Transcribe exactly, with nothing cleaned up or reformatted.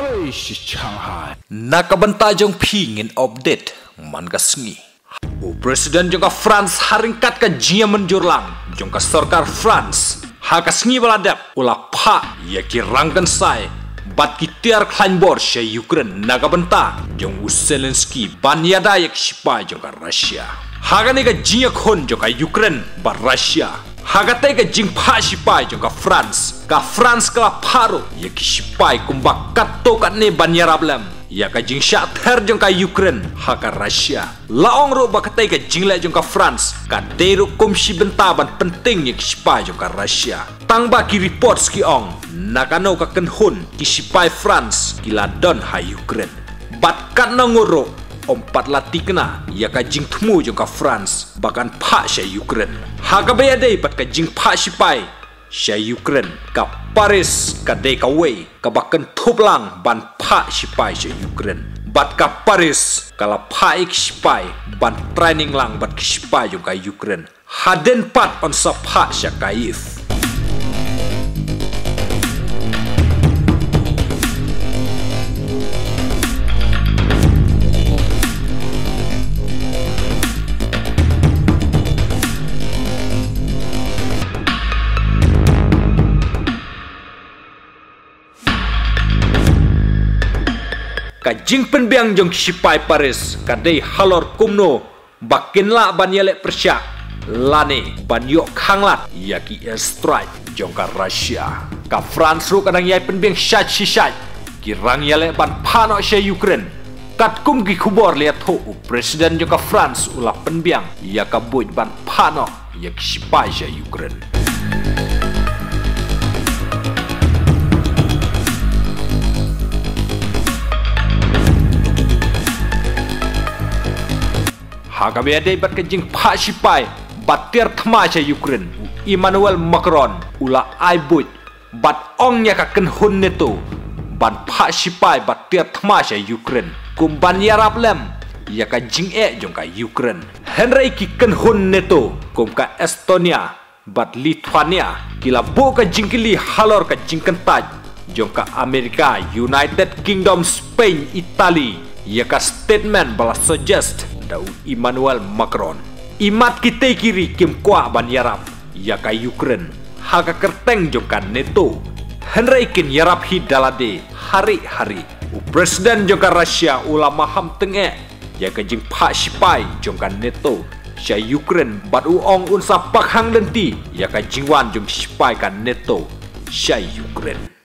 Oi, si Shanghai. Nakabanta jong pingin update man ka sngi. O Presiden jong ka France haringkat ka jia menjurlang jong ka sarkar France. Ha ka sngi baladap ula pa ya ki rangkan sai. Bat ki tiar klanbor sya Ukraine nakabanta jong Zelensky banyada yak sipa jong ka Russia. Ha ka ni ka jia khon jong ka Ukraine ba Russia. Hagatai ka jing pa sipai jong ka France ka France ka paro ya ki sipai kumba katto kat ne banyarablem ya ka jing sha ther jong ka Ukraine ha ka Russia laong ro ba katai ka jing la jong ka France ka deru komsi bentaban penting ya ki sipai jong ka Russia tang ba ki reports ki ong nakano ka kenhun ki sipai France ki la don ha Ukraine bat kat na ngoro ompat lati kena ya ka jing temu jong ka France bahkan pa sya Ukraine ha ka baya dei pat ka jing pa sipai sya Ukraine ka Paris ka dei ka wei ka bahkan thuplang ban pa sipai sya Ukraine bat ka Paris kala pa ik sipai ban training lang bat ki sipai jong ka Ukraine haden pat on sa pa sya Kyiv. Ka jing penbiang jong sipai Paris ka dei halor kumno bakin la ban yele persyak lane ban yok khanglat ya ki airstrike jong ka Russia ka France ru kadang yai penbiang shat shishat ki rang yele ban pano sya Ukraine kat kum ki khubor le tho presiden jong ka France ula penbiang ya ka buj ban pano ya ki sipai sya Ukraine. Hagabe ade bat ka jing pa sipai batir thma cha Ukraine Emmanuel Macron ula ai buj bat ong nya ka kenhun nato ban pa sipai batir thma cha Ukraine kum ban yarap lem ya ka jing e jong ka Ukraine henry ki kenhun nato kum ka Estonia bat Lithuania kila bo ka jing kili halor ka jing kentaj jong ka Amerika United Kingdom Spain Italy ya ka statement bala suggest Daud Emmanuel Macron imat kita kiri kim kwa ban yarap ya ka Ukraine ha ka kerteng jong ka nato henry kin yarap hi dalade hari-hari u presiden jong ka Russia ulama ham tenge ya ka jing pa sipai jong ka nato sya Ukraine bat u ong unsa pakhang lenti ya ka jingwan jong sipai ka nato sya Ukraine.